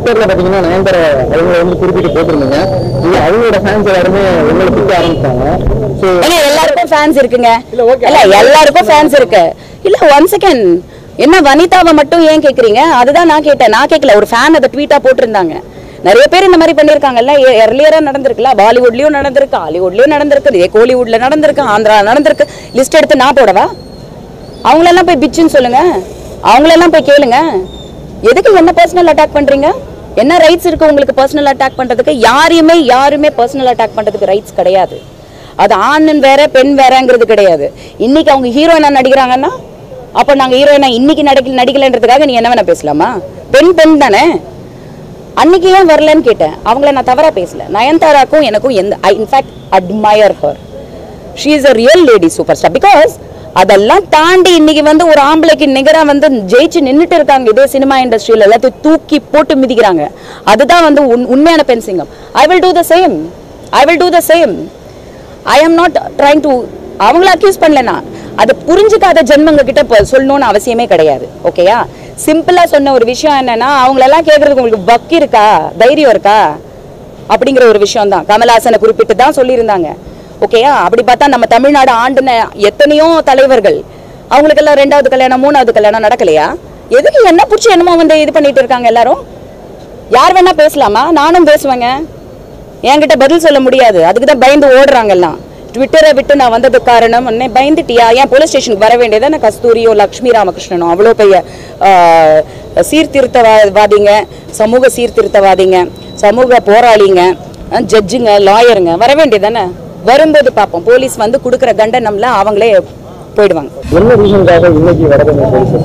ட்விட்டர்ல பாத்தீங்கன்னா நயன்தாரா அவங்க வந்து குறிப்பிட்டு போட்டிருந்தீங்க. அவங்களோட ஃபேன்ஸ் எல்லாருமே உங்களை திட்ட ஆரம்பிச்சாங்க. எல்லாருக்கும் ஃபேன்ஸ் இருக்குங்க. இல்ல எல்லாருக்கும் ஃபேன்ஸ் இருக்கு. இல்ல ஒன் செகண்ட், என்ன வனிதாவை மட்டும் ஏன் கேக்குறீங்க? அதுதான் நான் கேட்டேன். நான் கேட்கல, ஒரு ஃபேன் அதை ட்வீட்டா போட்டிருந்தாங்க. நிறைய பேர் இந்த மாதிரி பண்ணிருக்காங்கல்ல, எர்லியரா நடந்திருக்குல்ல, பாலிவுட்லயும் நடந்திருக்கு, ஹாலிவுட்லயும் நடந்திருக்கு, இதே கோலிவுட்ல நடந்திருக்கு, ஆந்திரா நடந்திருக்கு. லிஸ்ட் எடுத்து நான் போடவா? அவங்களெல்லாம் போய் பிச்சுன்னு சொல்லுங்க, அவங்களெல்லாம் போய் கேளுங்க. எதுக்கு என்ன பர்சனல் அட்டாக் பண்றீங்க? என்ன ரைட்ஸ் இருக்கு உங்களுக்கு பர்சனல் அட்டாக் பண்றதுக்கு? யாருமே பர்சனல் அட்டாக் பண்றதுக்கு ரைட்ஸ் கிடையாது. அது ஆண் வேற பெண் வேறங்கிறது கிடையாது. இன்னைக்கு அவங்க ஹீரோயினா நடிக்கிறாங்கன்னா அப்ப நாங்க ஹீரோயினா இன்னைக்கு நடிக்கலன்றதுக்காக நீ என்ன வேணா பேசலாமா? பெண் தானே. அன்னைக்கு ஏன் வரலன்னு கேட்டேன். அவங்கள நான் தவறா பேசல. நயன்தாராக்கும் எனக்கும் I in fact admire her. She is a real lady superstar. Because அதெல்லாம் தாண்டி இன்னைக்கு வந்து ஒரு ஆம்பளைக்கு நிகரா வந்து ஜெயிச்சு நின்றுட்டு இருக்காங்க. இதே சினிமா இண்டஸ்ட்ரியில எல்லாத்தையும் தூக்கி போட்டு மிதிக்கிறாங்க. அதுதான் வந்து உண்மையான பெண் சிங்கம். I will do the same. I am not trying to அவங்கள அக்யூஸ் பண்ணலனா அது புரிஞ்சுக்காத ஜென்மங்க கிட்ட சொல்லணும்னு அவசியமே கிடையாது. ஓகேயா? சிம்பிளா சொன்ன ஒரு விஷயம் என்னன்னா, அவங்களெல்லாம் கேட்கறதுக்கு உங்களுக்கு பக்கி இருக்கா, தைரியம் இருக்கா அப்படிங்கிற ஒரு விஷயம் தான். கமல்ஹாசனை குறிப்பிட்டு தான் சொல்லியிருந்தாங்க. ஓகேயா? அப்படி பார்த்தா நம்ம தமிழ்நாடு ஆண்டுன எத்தனையோ தலைவர்கள் அவங்களுக்கெல்லாம் 2வது கல்யாணம் 3வது கல்யாணம் நடக்கலையா? எதுக்கு என்ன பிடிச்சி என்னமோ வந்து இது பண்ணிட்டு இருக்காங்க எல்லாரும்? யார் வேணா பேசலாமா? நானும் பேசுவேங்க. என்கிட்ட பதில் சொல்ல முடியாது. அதுக்கு தான் பயந்து ஓடுறாங்க எல்லாம். ட்விட்டரை விட்டு நான் வந்ததுக்கு காரணம் என்ன? பயந்துட்டியா? ஏன் போலீஸ் ஸ்டேஷனுக்கு வர வேண்டியதானே? கஸ்தூரியோ லக்ஷ்மி ராமகிருஷ்ணனோ அவ்வளோ பெரிய சீர்திருத்தவாதிங்க, சமூக சீர்திருத்தவாதிங்க, சமூக போராளிங்க, ஜட்ஜுங்க, லாயருங்க வர வேண்டியதானே? வரும்போது பார்ப்போம். போலீஸ் வந்து கொடுக்குற தண்டனம்ல அவங்களே போயிடுவாங்க. என்ன ரீசனுக்காக இன்னைக்கு வரதுங்க போலீஸ்?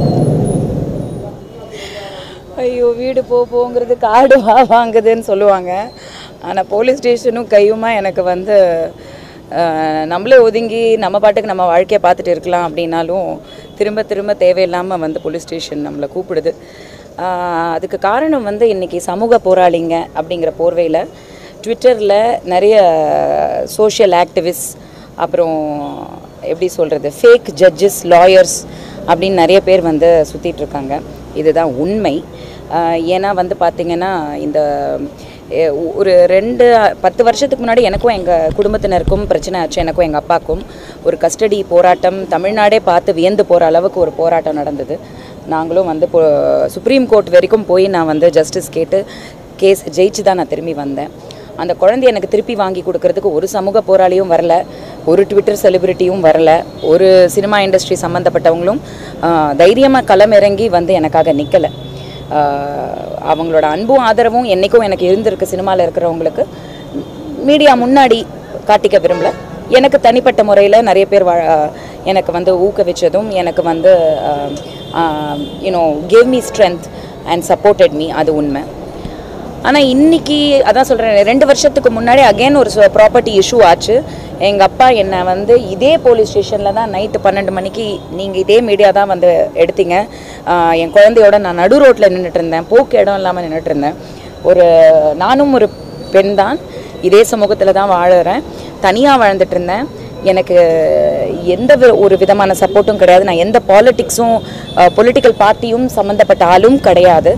ஐயோ, வீடு போங்கிறது காடு வாங்குதுன்னு சொல்லுவாங்க. ஆனால் போலீஸ் ஸ்டேஷனும் கையுமா எனக்கு வந்து நம்மளே ஒதுங்கி நம்ம பாட்டுக்கு நம்ம வாழ்க்கையை பார்த்துட்டு இருக்கலாம் அப்படின்னாலும் திரும்ப தேவையில்லாமல் வந்து போலீஸ் ஸ்டேஷன் நம்மளை கூப்பிடுது. அதுக்கு காரணம் வந்து இன்றைக்கி சமூக போராளிங்க அப்படிங்கிற போர்வையில் ட்விட்டரில் நிறைய சோஷியல் ஆக்டிவிஸ்ட், அப்புறம் எப்படி சொல்கிறது, ஃபேக் ஜட்ஜஸ், லாயர்ஸ் அப்படின்னு நிறைய பேர் வந்து சுற்றிட்டுருக்காங்க. இதுதான் உண்மை. ஏன்னா வந்து பார்த்திங்கன்னா, இந்த ஒரு 10 வருஷத்துக்கு முன்னாடி எனக்கும் எங்கள் குடும்பத்தினருக்கும் பிரச்சனை ஆச்சு. எனக்கும் எங்கள் அப்பாவுக்கும் ஒரு கஸ்டடி போராட்டம் தமிழ்நாடே பார்த்து வியந்து போகிற அளவுக்கு ஒரு போராட்டம் நடந்தது. நாங்களும் வந்து சுப்ரீம் கோர்ட் வரைக்கும் போய் நான் வந்து ஜஸ்டிஸ் கேட்டு கேஸ் ஜெயிச்சு தான் நான் திரும்பி வந்தேன். அந்த குழந்தைய எனக்கு திருப்பி வாங்கி கொடுக்கறதுக்கு ஒரு சமூக போராளியும் வரல, ஒரு ட்விட்டர் செலிபிரிட்டியும் வரல, ஒரு சினிமா இண்டஸ்ட்ரி சம்மந்தப்பட்டவங்களும் தைரியமாக களமிறங்கி வந்து எனக்காக நிற்கலை. அவங்களோட அன்பும் ஆதரவும் என்றைக்கும் எனக்கு இருந்திருக்கு. சினிமாவில் இருக்கிறவங்களுக்கு மீடியா முன்னாடி காட்டிக்க விரும்பல. எனக்கு தனிப்பட்ட முறையில் நிறைய பேர் எனக்கு வந்து ஊக்குவிச்சதும் எனக்கு வந்து gave me strength and supported me, அது உண்மை. ஆனால் இன்றைக்கி அதான் சொல்கிறேன், 2 வருஷத்துக்கு முன்னாடி அகெயின் ஒரு ப்ராப்பர்ட்டி இஷ்யூ ஆச்சு. எங்கள் அப்பா என்னை வந்து இதே போலீஸ் ஸ்டேஷனில் தான் நைட்டு 12 மணிக்கு நீங்கள் இதே மீடியா தான் வந்து எடுத்தீங்க. என் குழந்தையோட நான் நடு ரோட்டில் நின்றுட்டு இருந்தேன், போக்கு இடம் இல்லாமல் நின்றுட்டு இருந்தேன். நானும் ஒரு பெண் தான், இதே சமூகத்தில் தான் வாழுறேன், தனியாக வாழ்ந்துட்டு இருந்தேன். எனக்கு எந்த ஒரு விதமான சப்போர்ட்டும் கிடையாது. நான் எந்த பொலிட்டிக்கல் பார்ட்டியும் சம்மந்தப்பட்ட ஆளும் கிடையாது.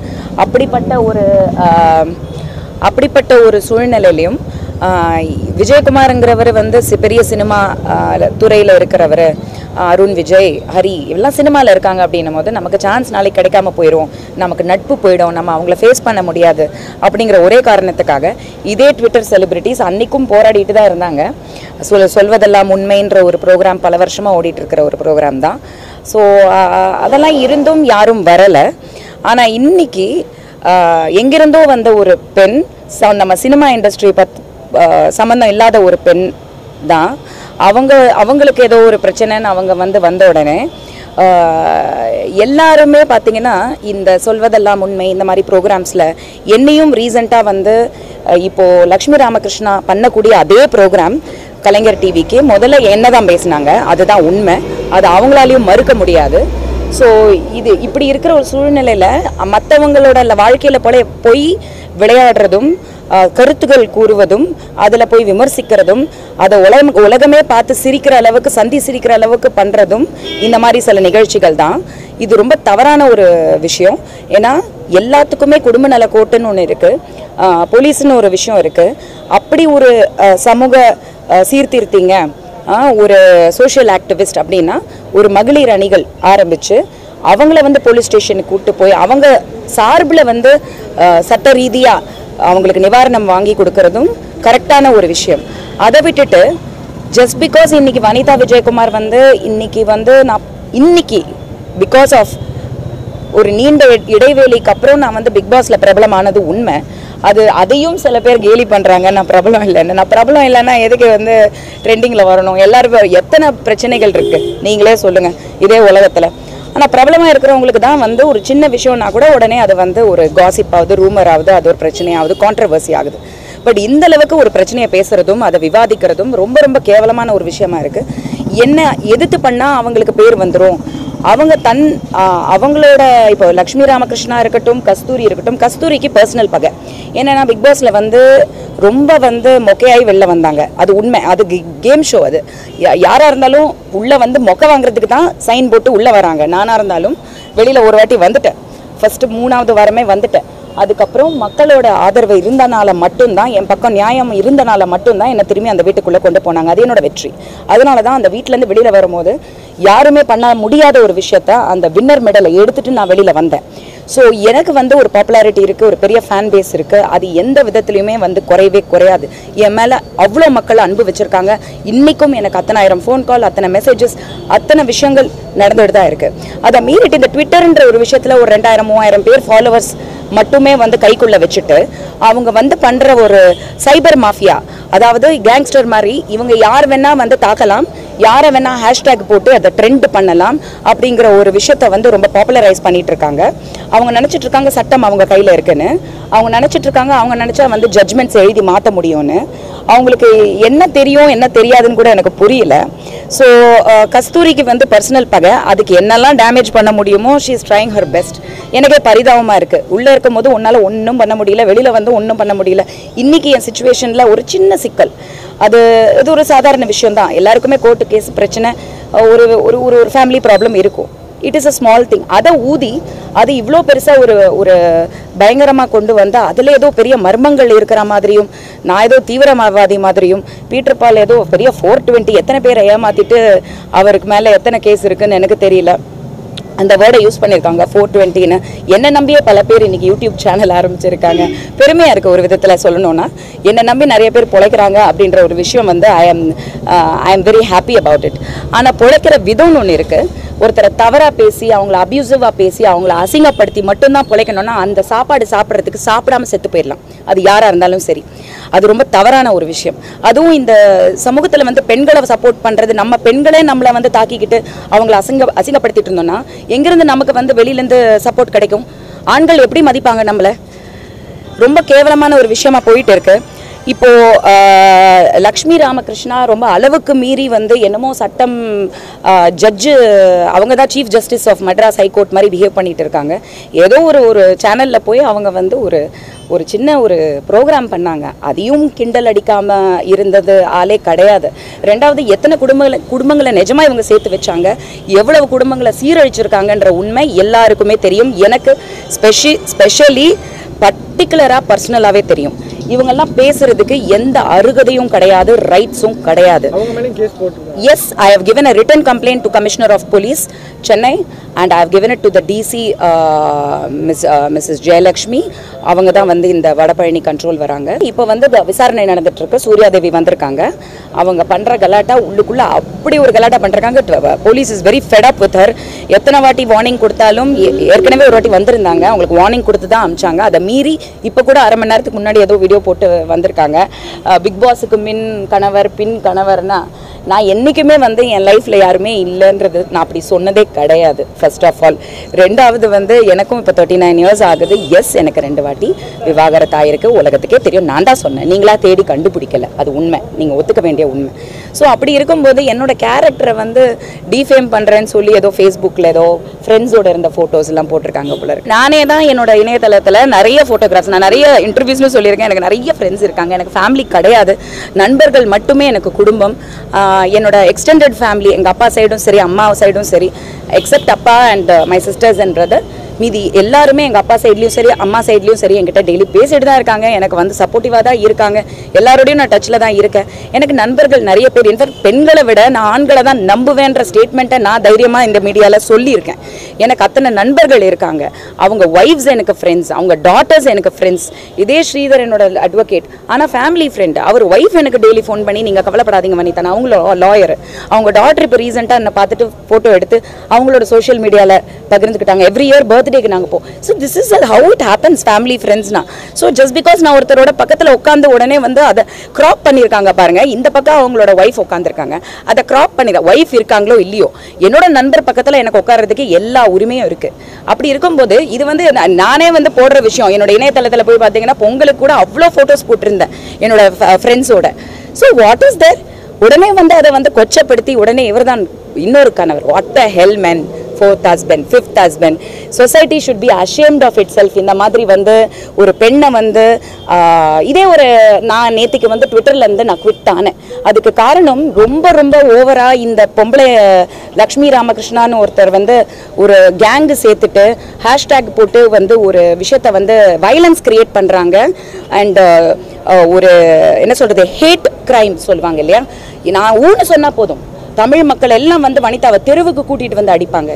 அப்படிப்பட்ட ஒரு சூழ்நிலையிலையும் விஜயகுமாருங்கிறவர் வந்து பெரிய சினிமா துறையில் இருக்கிறவர், அருண் விஜய், ஹரி இவெல்லாம் சினிமாவில் இருக்காங்க அப்படின்னும் போது நமக்கு சான்ஸ் நாளைக்கு கிடைக்காம போயிடும், நமக்கு நட்பு போயிடும், நம்ம அவங்கள ஃபேஸ் பண்ண முடியாது அப்படிங்கிற ஒரே காரணத்துக்காக இதே ட்விட்டர் செலிபிரிட்டிஸ் அன்றைக்கும் போராடிட்டு தான் இருந்தாங்க. சொல்வதெல்லாம் உண்மைன்ற ஒரு ப்ரோக்ராம் பல வருஷமாக ஓடிட்டு இருக்கிற ஒரு ப்ரோக்ராம் தான். ஸோ அதெல்லாம் இருந்தும் யாரும் வரலை. ஆனால் இன்னைக்கு எங்கிருந்தோ வந்த ஒரு பெண், நம்ம சினிமா இண்டஸ்ட்ரி சம்மந்தம் இல்லாத ஒரு பெண் தான், அவங்களுக்கு ஏதோ ஒரு பிரச்சனைன்னு அவங்க வந்த உடனே எல்லாருமே பார்த்திங்கன்னா இந்த சொல்வதெல்லாம் உண்மை இந்த மாதிரி ப்ரோக்ராம்ஸில் என்னையும் ரீசெண்டாக வந்து இப்போது லக்ஷ்மி ராமகிருஷ்ணா பண்ணக்கூடிய அதே ப்ரோக்ராம் கலைஞர் டிவிக்கு முதல்ல என்ன தான் பேசினாங்க, அதுதான் உண்மை, அது அவங்களாலையும் மறுக்க முடியாது. ஸோ இப்படி இருக்கிற ஒரு சூழ்நிலையில் மற்றவங்களோட வாழ்க்கையில் போய் விளையாடுறதும் கருத்துக்கள் கூறுவதும் அதில் போய் விமர்சிக்கிறதும் அதை உலகமே பார்த்து சிரிக்கிற அளவுக்கு சிரிக்கிற அளவுக்கு பண்ணுறதும் இந்த மாதிரி சில நிகழ்ச்சிகள் தான். இது ரொம்ப தவறான ஒரு விஷயம். ஏன்னா எல்லாத்துக்குமே குடும்ப நல கோட்டுன்னு ஒன்று இருக்குது, போலீஸ்னு ஒரு விஷயம் இருக்குது. அப்படி ஒரு சமூக சீர்திருத்திங்க, ஒரு சோஷியல் ஆக்டிவிஸ்ட் அப்படின்னா ஒரு மகளிர் அணிகள் ஆரம்பித்து அவங்கள வந்து போலீஸ் ஸ்டேஷனுக்கு கூப்பிட்டு போய் அவங்க சார்பில் வந்து சட்ட ரீதியாக அவங்களுக்கு நிவாரணம் வாங்கி கொடுக்கறதும் கரெக்டான ஒரு விஷயம். அதை விட்டுட்டு ஜஸ்ட் பிகாஸ் இன்னைக்கு வனிதா விஜயகுமார் வந்து இன்னைக்கு பிகாஸ் ஆஃப் ஒரு நீண்ட இடைவேளைக்கு அப்புறம் நான் வந்து பிக் பாஸ்ல பிரபலமானது உண்மை. அதையும் சில பேர் கேலி பண்றாங்க, நான் பிரபலம் இல்லைன்னு. நான் பிரபலம் இல்லைன்னா எதுக்கு வந்து ட்ரெண்டிங்ல வரணும்? எல்லாரும் எத்தனை பிரச்சனைகள் இருக்கு நீங்களே சொல்லுங்க இதே உலகத்துல. ஆனால் பிரபலமாக இருக்கிறவங்களுக்கு தான் வந்து ஒரு சின்ன விஷயம்னா கூட உடனே அது வந்து ஒரு காசிப் ஆகுது, ரூமர் ஆகுது, அது ஒரு பிரச்சனையாகுது, கான்ட்ரவர்சி ஆகுது. பட் இந்த அளவுக்கு ஒரு பிரச்சனையை பேசுறதும் அதை விவாதிக்கிறதும் ரொம்ப ரொம்ப கேவலமான ஒரு விஷயமா இருக்கு. என்ன எதிர்த்து பண்ணால் அவங்களுக்கு பேர் வந்துடும். அவங்க அவங்களோட இப்போ லக்ஷ்மி ராமகிருஷ்ணா இருக்கட்டும், கஸ்தூரி இருக்கட்டும், கஸ்தூரிக்கு பர்சனல் பகை. ஏன்னா பிக் பாஸ்ல வந்து ரொம்ப வந்து மொக்கையாகி வெளில வந்தாங்க, அது உண்மை. அது கேம் ஷோ. அது யாராக இருந்தாலும் உள்ளே வந்து மொக்கை வாங்குறதுக்கு தான் சைன் போட்டு உள்ளே வராங்க. நானாக இருந்தாலும் வெளியில் ஒரு வாட்டி வந்துட்டேன், ஃபஸ்ட்டு 3வது வாரமே வந்துட்டேன். அதுக்கப்புறம் மக்களோட ஆதரவு இருந்தனால மட்டும்தான், என் பக்கம் நியாயம் இருந்தனால மட்டும்தான் என்னை திரும்பி அந்த வீட்டுக்குள்ளே கொண்டு போனாங்க. அது என்னோட வெற்றி. அதனால தான் அந்த வீட்டிலேருந்து வெளியில் வரும்போது யாருமே பண்ண முடியாத ஒரு விஷயத்த அந்த வின்னர் மெடலை எடுத்துட்டு நான் வெளியில் வந்தேன். ஸோ எனக்கு வந்து ஒரு பாப்புலாரிட்டி இருக்குது, ஒரு பெரிய ஃபேன் பேஸ் இருக்குது. அது எந்த விதத்துலையுமே வந்து குறையவே குறையாது. என் மேலே அவ்வளோ மக்கள் அன்பு வச்சுருக்காங்க. இன்றைக்கும் எனக்கு அத்தனை ஆயிரம் ஃபோன் கால், அத்தனை மெசேஜஸ், அத்தனை விஷயங்கள் நடந்துட்டு தான் இருக்குது. அதை மீறிட்டு இந்த ட்விட்டர்ன்ற ஒரு விஷயத்தில் ஒரு 2000-3000 பேர் ஃபாலோவர்ஸ் மட்டுமே வந்து கைக்குள்ளே வச்சுட்டு அவங்க வந்து பண்ணுற ஒரு சைபர் மாஃபியா, அதாவது கேங்ஸ்டர் மாதிரி இவங்க யார் வேணா வந்து தாக்கலாம், யாரை வேணா ஹேஷ்டேக் போட்டு அதை ட்ரெண்ட் பண்ணலாம் அப்படிங்கிற ஒரு விஷயத்த வந்து ரொம்ப பாப்புலரைஸ் பண்ணிட்டு இருக்காங்க. அவங்க நினச்சிட்டு இருக்காங்க சட்டம் அவங்க கையில் இருக்குன்னு. அவங்க நினச்சிட்டு இருக்காங்க அவங்க நினச்சா வந்து ஜட்ஜ்மெண்ட்ஸ் எழுதி மாற்ற முடியும்னு. அவங்களுக்கு என்ன தெரியும் என்ன தெரியாதுன்னு கூட எனக்கு புரியல. ஸோ கஸ்தூரிக்கு வந்து பர்சனல் பகை, அதுக்கு என்னெல்லாம் டேமேஜ் பண்ண முடியுமோ she is trying her best. எனக்கே பரிதாபமாக இருக்குது. உள்ளே இருக்கும் போது உன்னால் ஒன்றும் பண்ண முடியல, வெளியில் வந்து ஒன்றும் பண்ண முடியல. இன்றைக்கி என் சுச்சுவேஷனில் ஒரு சின்ன சிக்கல், இது ஒரு சாதாரண விஷயம்தான். எல்லாருக்குமே கோர்ட்டு கேஸ் பிரச்சனை, ஒரு ஒரு ஃபேமிலி ப்ராப்ளம் இருக்கும். It is a small thing. அதை ஊதி அது இவ்வளோ பெருசாக ஒரு பயங்கரமாக கொண்டு வந்தால் அதில் ஏதோ பெரிய மர்மங்கள் இருக்கிற மாதிரியும், நான் ஏதோ தீவிரவாதி மாதிரியும், பீட்டர் பால் ஏதோ பெரிய 420 எத்தனை பேரை ஏமாற்றிட்டு அவருக்கு மேலே எத்தனை கேஸ் இருக்குன்னு எனக்கு தெரியல. அந்த வேர்டை யூஸ் பண்ணியிருக்காங்க 420ன்னு. என்னை நம்பியே பல பேர் இன்றைக்கி யூடியூப் சேனல் ஆரம்பிச்சிருக்காங்க. பெருமையாக இருக்குது ஒரு விதத்தில் சொல்லணுன்னா. என்னை நம்பி நிறைய பேர் பிழைக்கிறாங்க அப்படின்ற ஒரு விஷயம் வந்து I am very happy about it. ஆனால் பிழைக்கிற விதம்னு ஒன்று இருக்குது. ஒருத்தரை தவறாக பேசி, அவங்கள அப்யூசிவாக பேசி, அவங்கள அசிங்கப்படுத்தி மட்டும்தான் பிழைக்கணும்னா அந்த சாப்பாடு சாப்பிட்றதுக்கு சாப்பிடாம செத்து போயிடலாம், அது யாராக இருந்தாலும் சரி. அது ரொம்ப தவறான ஒரு விஷயம். அதுவும் இந்த சமூகத்தில் வந்து பெண்களை சப்போர்ட் பண்ணுறது, நம்ம பெண்களே நம்மளை வந்து தாக்கிக்கிட்டு அவங்கள அசிங்கப்படுத்திட்டு இருந்தோம்னா எங்கேருந்து நமக்கு வந்து வெளியிலேருந்து சப்போர்ட் கிடைக்கும்? ஆண்கள் எப்படி மதிப்பாங்க நம்மளை? ரொம்ப கேவலமான ஒரு விஷயமா போயிட்டு இருக்கு. இப்போ லக்ஷ்மி ராமகிருஷ்ணா ரொம்ப அளவுக்கு மீறி வந்து என்னமோ சட்டம் ஜட்ஜு, அவங்க தான் chief justice of Madras high court மாதிரி பிஹேவ் பண்ணிட்டு இருக்காங்க. ஏதோ ஒரு சேனலில் போய் அவங்க வந்து ஒரு சின்ன ஒரு ப்ரோக்ராம் பண்ணாங்க. அதையும் கிண்டல் அடிக்காமல் இருந்தது ஆளே கிடையாது. ரெண்டாவது, எத்தனை குடும்பங்களை நிஜமாக இவங்க சேர்த்து வச்சாங்க, எவ்வளவு குடும்பங்களை சீரழிச்சிருக்காங்கன்ற உண்மை எல்லாருக்குமே தெரியும். எனக்கு ஸ்பெஷலி பர்டிகுலராக பர்சனலாகவே தெரியும். இவங்கெல்லாம் பேசுறதுக்கு எந்த அருகதையும் கிடையாது, ரைட்ஸும் கிடையாது. Yes, I have given a written complaint to Commissioner of Police, Chennai, and I have given it to the DC, Mrs. Jayalakshmi. அவங்க தான் வந்து இந்த வடபழனி கண்ட்ரோல் வராங்க. இப்போ வந்து விசாரணை நடந்துட்டு இருக்கு. சூர்யாதேவி வந்திருக்காங்க. அவங்க பண்ற கலாட்டா உள்ளுக்குள்ள அப்படி ஒரு கலாட்டா பண்றாங்க. Police is very fed up with her. எத்தனை வாட்டி வார்னிங் கொடுத்தாலும், ஏற்கனவே ஒரு வாட்டி வந்திருந்தாங்க, அவங்களுக்கு வார்னிங் கொடுத்து தான் அமிச்சாங்க. அதை மீறி இப்போ கூட அரை மணி நேரத்துக்கு முன்னாடி ஏதோ வீடியோ போட்டு வந்திருக்காங்க. பிக் பாஸுக்கு பின் கணவர்னா நான் என்றைக்குமே வந்து என் லைஃப்பில் யாருமே இல்லைன்றது நான் அப்படி சொன்னதே கிடையாது. First of all. ரெண்டாவது வந்து எனக்கும் இப்போ 39 இயர்ஸ் ஆகுது. எஸ், எனக்கு 2 வாட்டி விவாகரத்து ஆயிருக்கு. உலகத்துக்கே தெரியும். நான் தான் சொன்னேன், நீங்களா தேடி கண்டுபிடிக்கல. அது உண்மை, நீங்கள் ஒத்துக்க வேண்டிய உண்மை. ஸோ அப்படி இருக்கும்போது என்னோட கேரக்டரை வந்து டிஃபேம் பண்ணுறேன்னு சொல்லி ஏதோ ஃபேஸ்புக்கில் ஏதோ ஃப்ரெண்ட்ஸோட இருந்த ஃபோட்டோஸ்லாம் போட்டிருக்காங்க போல இருக்கு. நானே தான் என்னோட இணையதளத்தில் நிறைய ஃபோட்டோகிராஃப்ஸ், நான் நிறைய இன்டர்வியூஸ்லும் சொல்லியிருக்கேன், எனக்கு நிறைய ஃப்ரெண்ட்ஸ் இருக்காங்க. எனக்கு ஃபேமிலி கிடையாது, நண்பர்கள் மட்டுமே எனக்கு குடும்பம். என்னோட எக்ஸ்டெண்டட் ஃபேமிலி, எங்கள் அப்பா சைடும் சரி அம்மா சைடும் சரி, எக்ஸப்ட் அப்பா and my sisters and brother, மீதி எல்லாருமே எங்கள் அப்பா சைட்லேயும் சரி அம்மா சைட்லேயும் சரி என்கிட்ட டெய்லி பேசிட்டு தான் இருக்காங்க. எனக்கு வந்து சப்போர்ட்டிவாக தான் இருக்காங்க. எல்லாரோடையும் நான் டச்சில் தான் இருக்கேன். எனக்கு நண்பர்கள் நிறைய பேர், இன்ஃபேக்ட் பெண்களை விட நான் ஆண்களை தான் நம்புவேன்ற ஸ்டேட்மெண்ட்டை நான் தைரியமாக இந்த மீடியாவில் சொல்லியிருக்கேன். எனக்கு அத்தனை நண்பர்கள் இருக்காங்க. அவங்க ஒய்ஃப்ஸ் எனக்கு ஃப்ரெண்ட்ஸ், அவங்க டாட்டர்ஸ் எனக்கு ஃப்ரெண்ட்ஸ். இதே ஸ்ரீதர் என்னோட அட்வொகேட், ஆனால் ஃபேமிலி ஃப்ரெண்ட். அவர் ஒய்ஃப் எனக்கு டெய்லி ஃபோன் பண்ணி நீங்கள் கவலைப்படாதீங்க வனிதா, நான் அவங்கள லாயர். அவங்க டாட்டர் இப்போ ரீசெண்டாக என்னை பார்த்துட்டு ஃபோட்டோ எடுத்து அவங்களோட சோஷியல் மீடியாவில் பகிர்ந்துக்கிட்டாங்க. எவ்ரி இயர் பர்த்டேக்கு நாங்கள் போ. So this is how it happens, family ஃப்ரெண்ட்ஸ்னா. ஸோ ஜஸ்ட் பிகாஸ் நான் ஒருத்தரோட பக்கத்தில் உட்காந்து உடனே வந்து அதை க்ராப் பண்ணியிருக்காங்க பாருங்க. இந்த பக்கம் அவங்களோட ஒய்ஃப் உட்காந்துருக்காங்க, அதை க்ராப் பண்ணி ஒய்ஃப் இருக்காங்களோ இல்லையோ, என்னோட நண்பர் பக்கத்தில் எனக்கு உட்கார்றதுக்கு எல்லா உரிமையும் இருக்கு. அப்படி இருக்கும்போது இது வந்து நானே வந்து போடுற விஷயம். என்னோட இணையதளத்தில் போய் பார்த்தீங்கன்னா பொங்கலுக்கு கூட அவ்வளோ ஃபோட்டோஸ் போட்டிருந்தேன் என்னோட ஃப்ரெண்ட்ஸோட. So what is there? உடனே வந்து அதை வந்து கொச்சப்படுத்தி உடனே இவர் தான் இன்னொரு கணவர். What the hell man, 4th husband, 5th husband. Society should be ashamed of itself. இந்த மாதிரி வந்து ஒரு பெண்ணை வந்து இதே ஒரு நான் நேற்றுக்கு வந்து ட்விட்டர்லேருந்து நான் குவிட் ஆனேன். அதுக்கு காரணம் ரொம்ப ரொம்ப ஓவராக இந்த பொம்பளை லக்ஷ்மி ராமகிருஷ்ணான்னு ஒருத்தர் வந்து ஒரு கேங்கு சேர்த்துட்டு ஹேஷ்டேக் போட்டு வந்து ஒரு விஷயத்தை வந்து வைலன்ஸ் கிரியேட் பண்ணுறாங்க. அண்ட் ஒரு என்ன சொல்கிறது, ஹேட் கிரைம் சொல்லுவாங்க இல்லையா. நான் ஊன்னு சொன்னால் போதும், தமிழ் மக்கள் எல்லாம் வந்து வனிதாவை தெருவுக்கு கூட்டிட்டு வந்து அடிப்பாங்க.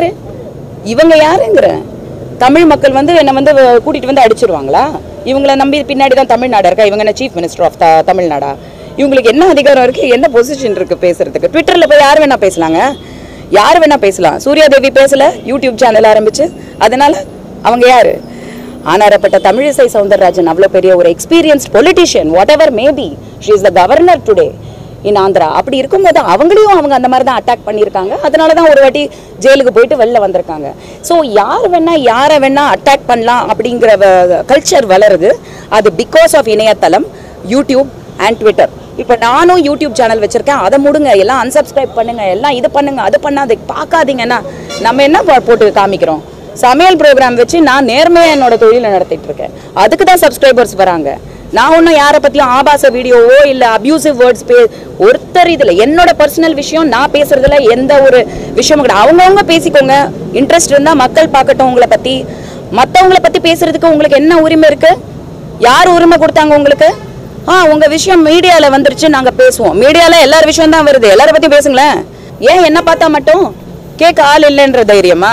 இவங்க யாருங்கிற தமிழ் மக்கள் வந்து என்னை வந்து கூட்டிட்டு வந்து அடிச்சிருவாங்களா? இவங்களை நம்பி பின்னாடி தான் தமிழ்நாடு இருக்கா? இவங்க என்ன சீஃப் மினிஸ்டர் ஆஃப் தமிழ்நாடா? இவங்களுக்கு என்ன அதிகாரம் இருக்கு, என்ன பொசிஷன் இருக்கு பேசுறதுக்கு? ட்விட்டர்ல போய் யார் வேணா பேசலாங்க, யார் வேணா பேசலாம். சூர்யா தேவி பேசல, யூடியூப் சேனல் ஆரம்பிச்சு, அதனால அவங்க யாரு? ஆனாரப்பட்ட தமிழிசை சவுந்தரராஜன் அவ்வளோ பெரிய ஒரு experienced politician, whatever maybe, she is the governor today in Andhra. அப்படி இருக்கும்போது அவங்களையும் அவங்க அந்த மாதிரி தான் அட்டாக் பண்ணியிருக்காங்க. அதனால தான் ஒரு வாட்டி ஜெயிலுக்கு போயிட்டு வெளில வந்திருக்காங்க. ஸோ யாரை வேணா அட்டாக் பண்ணலாம் அப்படிங்கிற கல்ச்சர் வளருது. அது பிகாஸ் ஆஃப் இணையதளம், யூடியூப் அண்ட் ட்விட்டர். இப்போ நானும் யூடியூப் சேனல் வச்சிருக்கேன், அதை முடுங்க, எல்லாம் அன்சப்ஸ்கிரைப் பண்ணுங்க, எல்லாம் இது பண்ணுங்க, அது பண்ணாது பார்க்காதீங்கன்னா நம்ம என்ன போட்டு காமிக்கிறோம்? சமையல் ப்ரோக்ராம் வச்சு நான் நேர்மையாக என்னோட தொழிலை நடத்திட்டு இருக்கேன். அதுக்கு தான் சப்ஸ்கிரைபர்ஸ் வராங்க. நான் ஒன்றும் யாரை பற்றியும் ஆபாச வீடியோவோ இல்லை அப்யூசிவ் வேர்ட்ஸ் ஒருத்தர் இதில் என்னோட பர்சனல் விஷயம் நான் பேசுறதுல எந்த ஒரு விஷயமும் கிடையாது. அவங்கவுங்க பேசிக்கோங்க, இன்ட்ரெஸ்ட் இருந்தால் மக்கள் பார்க்கட்டும். உங்களை பற்றி மற்றவங்களை பற்றி பேசுறதுக்கு உங்களுக்கு என்ன உரிமை இருக்கு? யார் உரிமை கொடுத்தாங்க உங்களுக்கு? உங்கள் விஷயம் மீடியாவில் வந்துருச்சு, நாங்கள் பேசுவோம். மீடியாவில் எல்லார் விஷயம் தான் வருது, எல்லாரை பற்றி பேசுங்களேன். ஏன் என்ன பார்த்தா மட்டும் கேட்க ஆள் இல்லைன்ற தைரியமா?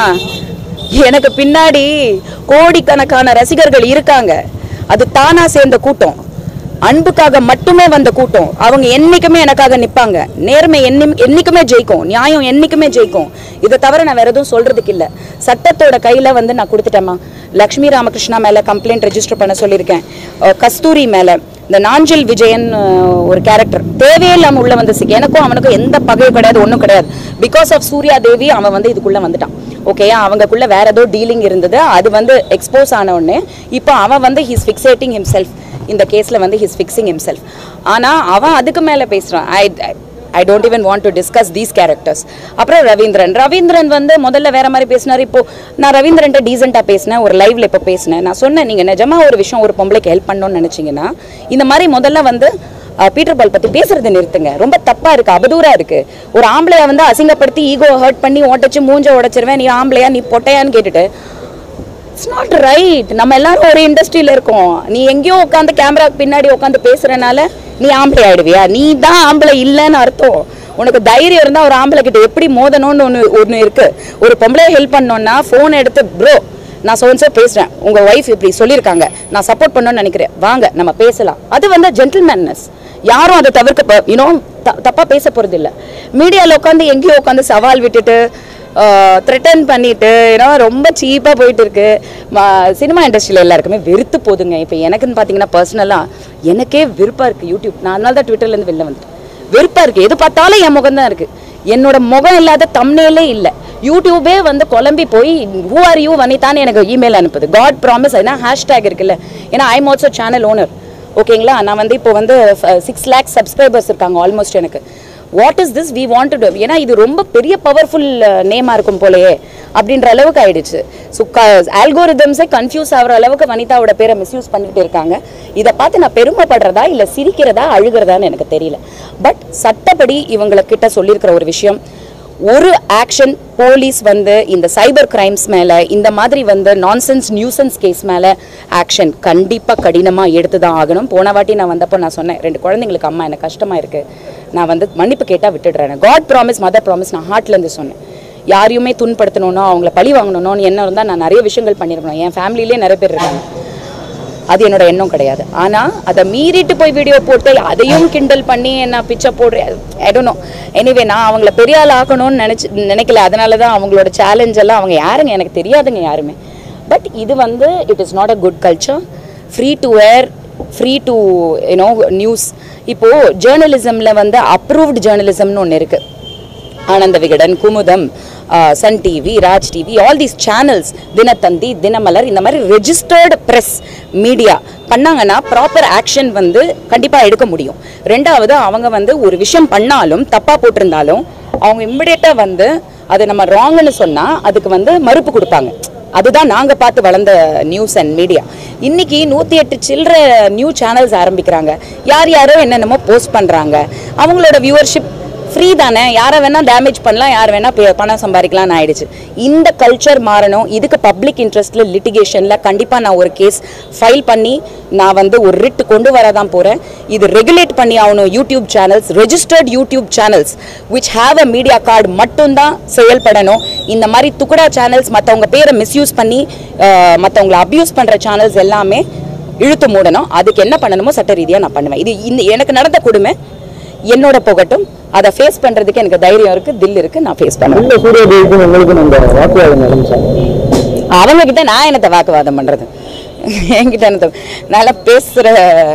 எனக்கு பின்னாடி கோடிக்கணக்கான ரசிகர்கள் இருக்காங்க. அது தானா சேர்ந்த கூட்டம், அன்புக்காக மட்டுமே வந்த கூட்டம். அவங்க என்னைக்குமே எனக்காக நிற்பாங்க. நேர்மை என்னைக்குமே ஜெயிக்கும், நியாயம் என்னைக்குமே ஜெயிக்கும். இதை தவிர நான் வேற எதுவும் சொல்றதுக்கு இல்லை. சட்டத்தோட கையில வந்து நான் கொடுத்துட்டேம்மா. லக்ஷ்மி ராமகிருஷ்ணா மேல கம்ப்ளைண்ட் ரெஜிஸ்டர் பண்ண சொல்லியிருக்கேன். கஸ்தூரி மேல, இந்த நாஞ்சில் விஜயன் ஒரு கேரக்டர் தேவையில்லாம உள்ள வந்து எனக்கும் அவனுக்கும் எந்த பகையும் கிடையாது, ஒன்றும் கிடையாது. பிகாஸ் ஆஃப் சூர்யா தேவி அவன் வந்து இதுக்குள்ள வந்துட்டான். ஓகேயா, அவங்கக்குள்ள வேற ஏதோ டீலிங் இருந்தது, அது வந்து எக்ஸ்போஸ் ஆன உடனே இப்போ அவன் வந்து ஹீஸ் ஃபிக்ஸேட்டிங் ஹிம்செல்ஃப். இந்த கேஸில் வந்து ஹீஸ் ஃபிக்ஸிங் ஹிம்செல்ஃப். ஆனால் அவன் அதுக்கு மேலே பேசுகிறான். I don't even want to discuss these characters. அப்புறம் ரவீந்திரன் வந்து முதல்ல வேற மாதிரி பேசினார். இப்போ நான் ரவீந்திரன்ட்ட டீசெண்டாக பேசினேன், ஒரு லைவ்ல இப்போ பேசினேன். நான் சொன்னேன், நீங்கள் நிஜமா ஒரு விஷயம் ஒரு பொம்பளைக்கு ஹெல்ப் பண்ணணும்னு நினச்சிங்கன்னா இந்த மாதிரி முதல்ல வந்து பீட்டர் பால் பற்றி பேசுறது நிறுத்துங்க. ரொம்ப தப்பாக இருக்குது, அவதூறாக இருக்குது. ஒரு ஆம்பளையா வந்து அசிங்கப்படுத்தி ஈகோ ஹர்ட் பண்ணி ஓட்டச்சு மூஞ்ச உடச்சிருவேன், நீ ஆம்பளையா நீ பொட்டையான்னு கேட்டுட்டு, இட்ஸ் நாட் ரைட். நம்ம எல்லாரும் ஒரு இண்டஸ்ட்ரியில் இருக்கோம். நீ எங்கேயோ உட்காந்து கேமராக்கு பின்னாடி உட்காந்து பேசுறதுனால நீ ஆம்பளை ஆயிடுவியா? நீ தான் ஆம்பளை இல்லைன்னு அர்த்தம். உனக்கு தைரியம் இருந்தால் ஒரு ஆம்பளை கிட்ட எப்படி மோதணும்னு ஒன்று இருக்கு. ஒரு பொம்பளை ஹெல்ப் பண்ணோன்னா ஃபோன் எடுத்து, ப்ரோ நான் சோன்சோ பேசுகிறேன், உங்கள் ஒய்ஃப் இப்படி சொல்லியிருக்காங்க, நான் சப்போர்ட் பண்ணணும்னு நினைக்கிறேன், வாங்க நம்ம பேசலாம். அது வந்து ஜென்டில்மேன்னஸ். யாரும் அதை தவிர்க்க தப்பாக பேச போகிறது இல்லை. மீடியாவில் உட்காந்து எங்கேயோ உட்காந்து சவால் விட்டுட்டு த்ரெட்டன் பண்ணிட்டு ஏன்னா ரொம்ப சீப்பாக போயிட்டு இருக்கு. சினிமா இண்டஸ்ட்ரியில் எல்லாருக்குமே வெறுத்து போதுங்க. இப்போ எனக்குன்னு பார்த்தீங்கன்னா பர்சனலாக எனக்கே விருப்பம் இருக்குது யூடியூப். நான் அதனால தான் ட்விட்டர்லேருந்து வெளில வந்துட்டேன். வெறுப்பா இருக்கு. எது பார்த்தாலும் என் முகம் தான் இருக்கு. என்னோட முகம் இல்லாத தம்ப்நெயிலே இல்லை. யூடியூபே வந்து குழம்பி போய் ஹூ ஆர் யூ வனிதான்னு எனக்கு இமெயில் அனுப்புது. காட் ப்ராமிஸ் ஏன்னா ஹேஷ்டேக் இருக்குல்ல. ஏன்னா I am also channel owner. ஓகேங்களா, நான் வந்து இப்போ வந்து 6 lakh சப்ஸ்கிரைபர்ஸ் இருக்காங்க ஆல்மோஸ்ட் எனக்கு. What is this we want to do? ஏன்னா இது ரொம்ப பெரிய பவர்ஃபுல் நேமாக இருக்கும் போலயே அப்படின்ற அளவுக்கு ஆயிடுச்சு. ஸோ ஆல்கோரிதம்ஸே கன்ஃபியூஸ் ஆகிற அளவுக்கு வனிதாவோட பேரை மிஸ்யூஸ் பண்ணிக்கிட்டு இருக்காங்க. இதை பார்த்து நான் பெருமைப்படுறதா இல்லை சிரிக்கிறதா அழுகிறதான்னு எனக்கு தெரியல. பட் சட்டப்படி இவங்கக்கிட்ட சொல்லியிருக்கிற ஒரு விஷயம், ஒரு ஆக்ஷன் போலீஸ் வந்து இந்த சைபர் கிரைம்ஸ் மேலே, இந்த மாதிரி வந்து நான்சென்ஸ் நியூசன்ஸ் கேஸ் மேலே ஆக்ஷன் கண்டிப்பாக கடினமாக எடுத்து தான் ஆகணும். போன வாட்டி நான் வந்தப்போ நான் சொன்னேன், 2 குழந்தைங்களுக்கு அம்மா எனக்கு கஷ்டமாக இருக்குது, நான் வந்து மன்னிப்பு கேட்டால் விட்டுடுறேன். காட் ப்ராமிஸ் மதர் ப்ராமிஸ் நான் ஹார்ட்லேருந்து சொன்னேன். யாரையுமே துன்படுத்தணும்னோ அவங்கள பழி வாங்கணும்னு என்ன இருந்தால் நான் நிறைய விஷயங்கள் பண்ணியிருக்கணும். என் ஃபேமிலியிலே நிறைய பேர் இருக்காங்க. அது என்னோட எண்ணம் கிடையாது. ஆனால் அதை மீறிட்டு போய் வீடியோ போட்டு அதையும் கிண்டல் பண்ணி என்ன பிச்சை போடுறேன் ஐ டோன்ட் நோ. எனிவே நான் அவங்கள பெரிய ஆள் ஆக்கணும்னு நினைக்கல. அதனால தான் அவங்களோட சேலஞ்ச் எல்லாம் அவங்க யாருங்க எனக்கு தெரியாதுங்க யாருமே. பட் இது வந்து it is not a good culture. Free to where, free to you know news. இப்போது ஜேர்னலிசமில் வந்து அப்ரூவ்டு ஜேர்னலிசம்னு ஒன்று இருக்குது. Ananda Vikatan, Kumudam, Sun TV, Raj TV, all these channels, Dinathanthi, Dinamalar, இந்த மாதிரி ரெஜிஸ்டர்டு ப்ரெஸ் மீடியா பண்ணாங்கன்னா ப்ராப்பர் ஆக்ஷன் வந்து கண்டிப்பாக எடுக்க முடியும். ரெண்டாவது, அவங்க வந்து ஒரு விஷயம் பண்ணாலும் தப்பாக போட்டிருந்தாலும் அவங்க இம்மிடியேட்டாக வந்து அது நம்ம ராங்குன்னு சொன்னால் அதுக்கு வந்து மறுப்பு கொடுப்பாங்க. அதுதான் நாங்கள் பார்த்து வளர்ந்த நியூஸ் அண்ட் மீடியா. இன்னைக்கு 108 சில்லற நியூ சேனல்ஸ் ஆரம்பிக்கிறாங்க. யாரோ என்னென்னமோ போஸ்ட் பண்ணுறாங்க. அவங்களோட வியூவர்ஷிப் ஃப்ரீ தானே, யாரை வேணால் டேமேஜ் பண்ணலாம், யார் வேணால் பணம் சம்பாதிக்கலாம்னு ஆயிடுச்சு. இந்த கல்ச்சர் மாறணும். இதுக்கு பப்ளிக் இன்ட்ரெஸ்ட்டில் லிட்டிகேஷனில் கண்டிப்பாக நான் ஒரு கேஸ் ஃபைல் பண்ணி நான் வந்து ஒரு ரிட் கொண்டு வரதான் போகிறேன். இது ரெகுலேட் பண்ணி ஆகணும். YouTube channels, registered YouTube channels which have a media card மட்டும்தான் செயல்படணும். இந்த மாதிரி துக்குடா சேனல்ஸ், மற்றவங்க பேரை மிஸ்யூஸ் பண்ணி மற்றவங்களை அப்யூஸ் பண்ணுற சேனல்ஸ் எல்லாமே இழுத்து மூடணும். அதுக்கு என்ன பண்ணணுமோ சட்ட ரீதியாக நான் பண்ணுவேன். இது எனக்கு நடந்த கொடுமை, என்னோட போகட்டும். அதை ஃபேஸ் பண்றதுக்கு எனக்கு தைரியம் இருக்கு, தில் இருக்கு, நான் ஃபேஸ் பண்ணுவேன். அவங்க கிட்ட நான் என்னத்த வாக்குவாதம் பண்றது? என்கிட்ட என்ன நல்லா பேசுற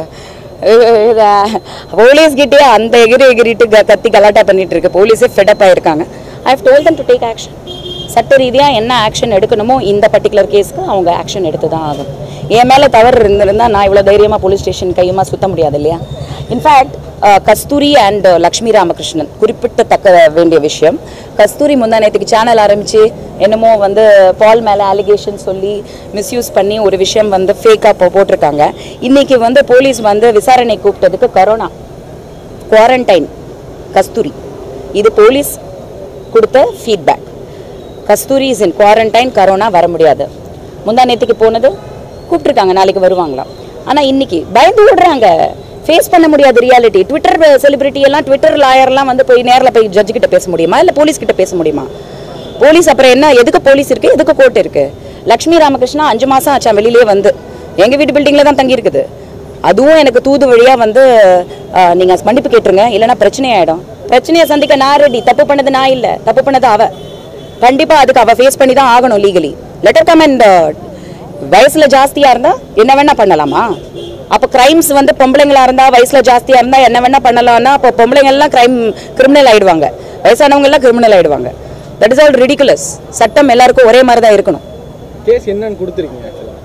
போலீஸ் கிட்டே அந்த எகிரிட்டு கத்தி கலாட்டா பண்ணிட்டு இருக்கு. போலீஸே ஃபெடப் ஆயிருக்காங்க. I have told them to take action. சட்ட ரீதியாக என்ன ஆக்ஷன் எடுக்கணுமோ இந்த பர்டிகுலர் கேஸ்க்கு அவங்க ஆக்ஷன் எடுத்து தான் ஆகும். என் மேலே தவறு இருந்திருந்தால் நான் இவ்வளோ தைரியமாக போலீஸ் ஸ்டேஷன் கையுமா சுத்த முடியாது இல்லையா? இன்ஃபேக்ட் கஸ்தூரி அண்ட் லக்ஷ்மி ராமகிருஷ்ணன் குறிப்பிடத்தக்க வேண்டிய விஷயம். கஸ்தூரி முந்தானத்துக்கு சேனல் ஆரம்பித்து என்னமோ வந்து பால் மேலே அலிகேஷன் சொல்லி மிஸ்யூஸ் பண்ணி ஒரு விஷயம் வந்து ஃபேக்காக போட்டிருக்காங்க. இன்றைக்கி வந்து போலீஸ் வந்து விசாரணை கூப்பிட்டதுக்கு கரோனா குவாரண்டைன் கஸ்தூரி. இது போலீஸ் கொடுத்த feedback. Kasthuri is in quarantine, corona வர முடியாது. முந்தானத்துக்கு போனது கூப்பிட்டுருக்காங்க, நாளைக்கு வருவாங்களாம். ஆனால் இன்னைக்கு பயந்து விடுறாங்க, ஃபேஸ் பண்ண முடியாது ரியாலிட்டி. ட்விட்டர் செலிபிரிட்டி எல்லாம், ட்விட்டர் லாயர்லாம் வந்து போய் நேரில் போய் ஜட்ஜு கிட்ட பேச முடியுமா, இல்லை போலீஸ் கிட்ட பேச முடியுமா? போலீஸ் அப்புறம் என்ன, எதுக்கு போலீஸ் இருக்குது, எதுக்கு கோர்ட் இருக்குது? லக்ஷ்மி ராமகிருஷ்ணா 5 மாதம் ஆச்சா வெளியிலே வந்து, எங்கள் வீட்டு பில்டிங்கில் தான் தங்கியிருக்குது. அதுவும் எனக்கு தூது வழியாக வந்து நீங்கள் மன்னிப்பு கேட்டுருங்க, இல்லைனா பிரச்சனையாயிடும். பிரச்சனையை சந்திக்க நான் ரெடி. தப்பு பண்ணது நான் இல்லை, தப்பு பண்ணது அவ. கண்டிப்பாக அதுக்கு அவள் ஃபேஸ் பண்ணி தான் ஆகணும் லீகலி. லெட்டர் கம் அண்ட் வயசில் ஜாஸ்தியாக இருந்தால் என்ன வேணால் பண்ணலாமா? அப்போ கிரைம்ஸ் வந்து பொம்பளைங்களா இருந்தால், வயசில் ஜாஸ்தியாக இருந்தால் என்ன வேணால் பண்ணலாம்னா அப்போ பொம்பளைங்கள்லாம் கிரிமினல் ஆகிடுவாங்க, வயசானவங்கெல்லாம் கிரிமினல் ஆகிடுவாங்க. That is all ridiculous. சட்டம் எல்லாருக்கும் ஒரே மாதிரி தான் இருக்கணும். கேஸ் என்னன்னு கொடுத்துருக்கீங்க?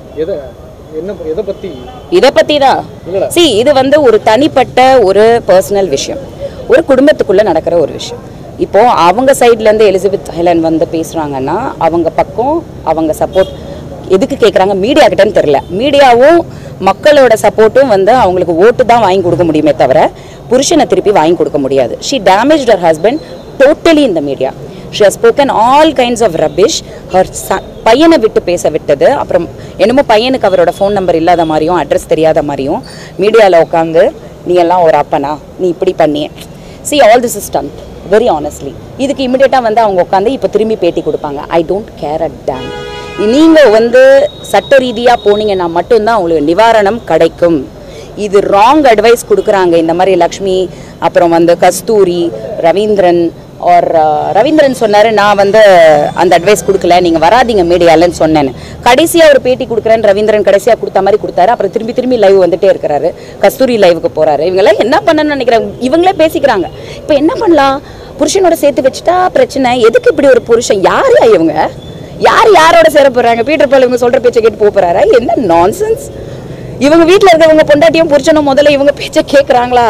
இதை பற்றி தான் இது வந்து ஒரு தனிப்பட்ட ஒரு பர்சனல் விஷயம், ஒரு குடும்பத்துக்குள்ளே நடக்கிற ஒரு விஷயம். இப்போது அவங்க சைட்லேருந்து எலிசபெத் ஹெலன் வந்து பேசுகிறாங்கன்னா அவங்க பக்கம் அவங்க சப்போர்ட் எதுக்கு கேட்குறாங்க மீடியா கிட்டன்னு தெரில. மீடியாவும் மக்களோட சப்போர்ட்டும் வந்து அவங்களுக்கு ஓட்டு தான் வாங்கி கொடுக்க முடியுமே தவிர புருஷனை திருப்பி வாங்கி கொடுக்க முடியாது. She damaged her husband totally in the media. She has spoken all kinds of rubbish. Her பையனை விட்டு பேச விட்டது, அப்புறம் என்னமோ பையனுக்கு அவரோட ஃபோன் நம்பர் இல்லாத மாதிரியும் அட்ரஸ் தெரியாத மாதிரியும் மீடியாவில் உட்காந்து நீ எல்லாம் ஒரு அப்பனா, நீ இப்படி பண்ணியே. See, all this is done very honestly. இதுக்கு இமிடியேட்டாக வந்து அவங்க உட்காந்து இப்போ திரும்பி பேட்டி கொடுப்பாங்க. I don't care at damn. நீங்கள் வந்து சட்ட ரீதியாக போனீங்கன்னா மட்டும்தான் உங்களுக்கு நிவாரணம் கிடைக்கும். இது ராங் அட்வைஸ் கொடுக்குறாங்க இந்த மாதிரி லக்ஷ்மி, அப்புறம் வந்து கஸ்தூரி, ரவீந்திரன், और ரவீந்திரன் சொன்னாரு நான் வந்து அந்த அட்வைஸ் கொடுக்கல, நீங்க வராதீங்க மீடியாலன்னு சொன்னேன்னு. கடைசியா ஒரு பேட்டி கொடுக்குறேன்னு ரவீந்திரன் கடைசியா கொடுத்த மாதிரி கொடுத்தாரு. அப்புறம் திரும்பி லைவ் வந்துட்டே இருக்கிறாரு, கஸ்தூரி லைவுக்கு போறாரு. இவங்கெல்லாம் என்ன பண்ணணும்னு நினைக்கிறாங்க, இவங்களே பேசிக்கிறாங்க. இப்போ என்ன பண்ணலாம், புருஷனோட சேர்த்து வச்சுட்டா பிரச்சனை, எதுக்கு இப்படி ஒரு புருஷன், யாரு இவங்க, யாரோட சேர போறாங்க? பீட்டர் பால் இவங்க சொல்ற பேச்சை கேட்டு போறாரா? என்ன நான்சென்ஸ். இவங்க வீட்டில் இருக்கிறவங்க பொண்டாட்டியும் புருஷனும் முதல்ல இவங்க பேச்சை கேட்குறாங்களா?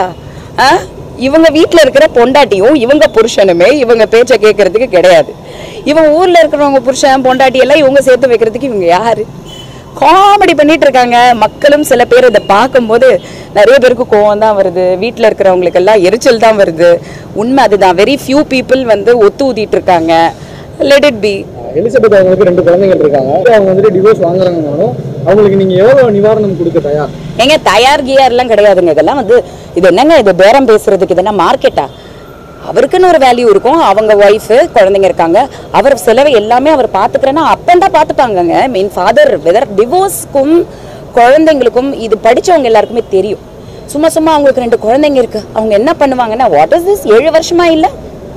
இவங்க வீட்டில் இருக்கிற பொண்டாட்டியும் இவங்க புருஷனுமே இவங்க பேச்சை கேட்கறதுக்கு கிடையாது. இவங்க ஊர்ல இருக்கிறவங்க புருஷன் பொண்டாட்டி எல்லாம் இவங்க சேர்த்து வைக்கிறதுக்கு இவங்க யாரு? காமெடி பண்ணிட்டு இருக்காங்க. மக்களும் சில பேர் இதை பார்க்கும்போது நிறைய பேருக்கு கோவம் தான் வருது, வீட்டில் இருக்கிறவங்களுக்கு எல்லாம் எரிச்சல் தான் வருது. உண்மை அதுதான். வெரி ஃபியூ பீப்புள் வந்து ஒத்து ஊதிட்டு இருக்காங்க. Let it be. எலிசபெத் அவங்களுக்கு 2 குழந்தைகள் இருக்காங்க. அவங்க வந்துட்டு டிவோர்ஸ் வாங்குறாங்கனாலும் அவங்களுக்கு நீங்க எவ்வளவு நிவாரணம் கொடுக்க தயார்? எங்க தயார் கியார்லாம் கிடையாதுங்க. இதெல்லாம் வந்து இது என்னங்க, இது பேரம் பேசுறதுக்கு இதெல்லாம் மார்க்கெட்டா? அவருக்குன்னு ஒரு வேல்யூ இருக்கும். அவங்க ஒய்ஃபு குழந்தைங்க இருக்காங்க, அவர் செலவு எல்லாமே அவர் பார்த்துக்கிறேன்னா அப்பண்டா பார்த்துப்பாங்கங்க. மீன் ஃபாதர் வெதர் டிவோர்ஸ்க்கும் குழந்தைங்களுக்கும் இது படித்தவங்க எல்லாருக்குமே தெரியும். சும்மா அவங்களுக்கு 2 குழந்தைங்க இருக்கு, அவங்க என்ன பண்ணுவாங்கன்னா வாட் இஸ் திஸ், 7 வருஷமா இல்லை,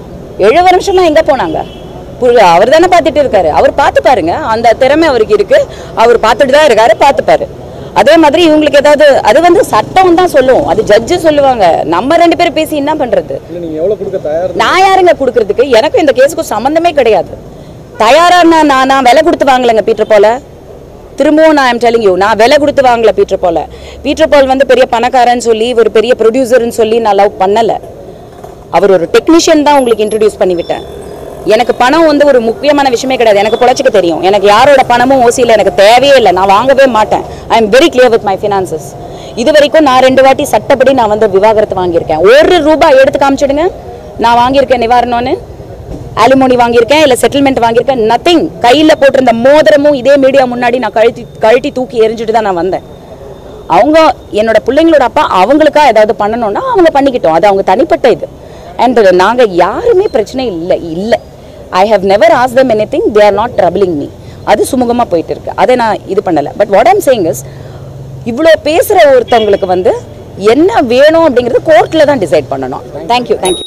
7 வருஷம்லாம் எங்கே போனாங்க? அவர் தானே பார்த்துட்டு இருக்காரு, அவர் பார்த்து பாருங்க, அந்த திறமை அவருக்கு இருக்கு, அவர் பார்த்துட்டு தான் இருக்காரு, பார்த்துப்பாரு. அதே மாதிரி இவங்களுக்கு ஏதாவது அது வந்து சட்டம் தான் சொல்லுவோம், அது ஜட்ஜு சொல்லுவாங்க. நம்ம 2 பேரும் பேசி என்ன பண்றது? நான் யாருங்க கொடுக்கறதுக்கு? எனக்கும் இந்த கேஸுக்கும் சம்பந்தமே கிடையாது. தயாரா நான் விலை கொடுத்து வாங்கலைங்க பீட்டர் பால. திரும்பவும் நான் டெல்லிங் யூ, நான் விலை கொடுத்து வாங்கல பீட்டர் பால. பீட்டர் பால் வந்து பெரிய பணக்காரன்னு சொல்லி ஒரு பெரிய ப்ரொடியூசர்னு சொல்லி நான் லவ் பண்ணல. அவர் ஒரு டெக்னீஷியன் தான் உங்களுக்கு இன்ட்ரடியூஸ் பண்ணிவிட்டேன். எனக்கு பணம் வந்து ஒரு முக்கியமான விஷயமே கிடையாது. எனக்கு பொழைச்சிக்க தெரியும். எனக்கு யாரோட பணமும் ஓசியில் எனக்கு தேவையே இல்லை, நான் வாங்கவே மாட்டேன். I am very clear with my finances. இது வரைக்கும் நான் 2 வாட்டி சட்டப்படி நான் வந்து விவாகரத்து வாங்கியிருக்கேன். 1 ரூபாய் எடுத்து காமிச்சிடுங்க நான் வாங்கியிருக்கேன் நிவாரணம்னு. ஆலிமோனி வாங்கியிருக்கேன், இல்லை செட்டில்மெண்ட் வாங்கியிருக்கேன், நத்திங். கையில் போட்டிருந்த மோதிரமும் இதே மீடியா முன்னாடி நான் கழட்டி தூக்கி எரிஞ்சுட்டு தான் நான் வந்தேன். அவங்க என்னோட பிள்ளைங்களோட அப்பா அவங்களுக்கா ஏதாவது பண்ணணும்னா அவங்க பண்ணிக்கிட்டோம், அது அவங்க தனிப்பட்ட இது. அண்ட் நாங்கள் யாருமே பிரச்சனை இல்லை. I have never asked them anything, they are not troubling me. அது சுமூகமா போயிட்டு இருக்கு, அதை நான் இது பண்ணல. But what I'm saying is, இவ்வளோ பேசுகிற ஒருத்தவங்களுக்கு வந்து என்ன வேணும் அப்படிங்கிறது கோர்ட்டில் தான் டிசைட் பண்ணணும். தேங்க்யூ.